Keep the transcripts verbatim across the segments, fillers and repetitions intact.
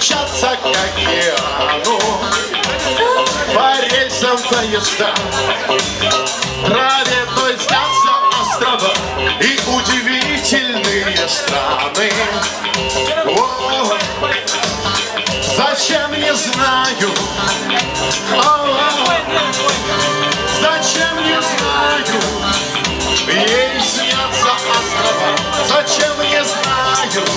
мчатся к океану, по рельсам поезда, траве той снятся острова и удивительные страны. О, зачем, не знаю, о, зачем, не знаю, ей снятся острова. Зачем, не знаю,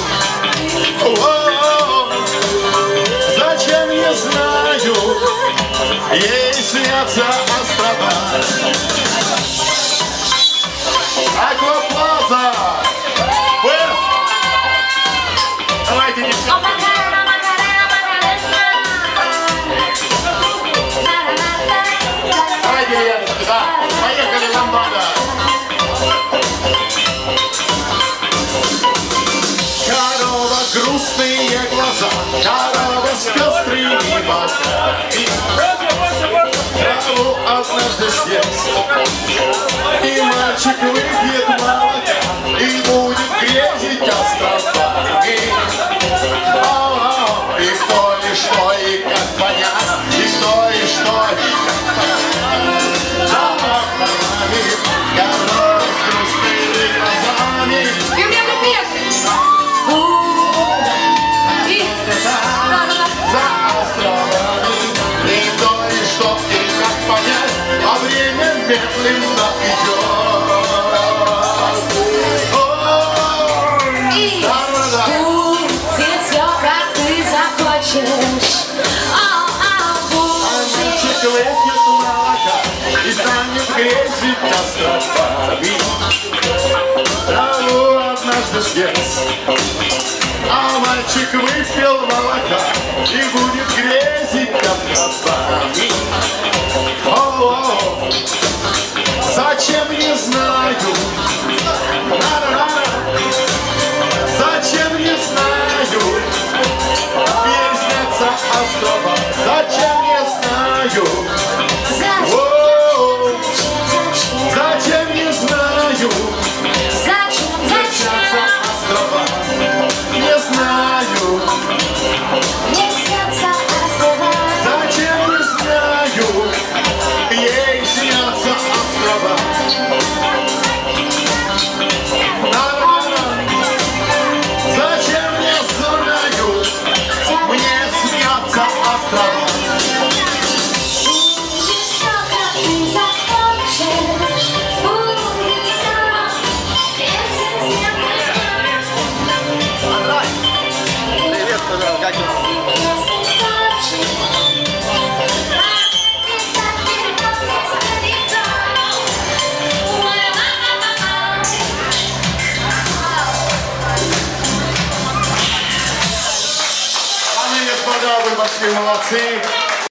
о, зачем, не знаю, ей снятся острова. Акваплаза! Давайте, девчонки. Давайте, ребятушки, да. Поехали, ламбада. Корова, грустные глаза, корова с пестрыми боками. Траву однажды съест, и мальчик выпьет молока и будет грезить островами. О, и кто, и что, и как понять, и кто, и что, и как понять. За окнами корова с грустными глазами. И у меня любовь. За островами, и кто, и что, и как понять, а время медленно идет. И будет все, как ты захочешь. А мальчик выпьет молока и станет грезить островами. Траву однажды съест, а мальчик выпил молока и будет грезить островами. О-о-о, зачем, не знаю, зачем, не знаю, ей снятся острова. Зачем, не знаю, о, зачем, не знаю, ей снятся острова. Не знаю, зачем, не знаю, ей снятся острова. Зачем, не знаю, мне снятся острова. Привет, как Дамы и господа, вы большие молодцы.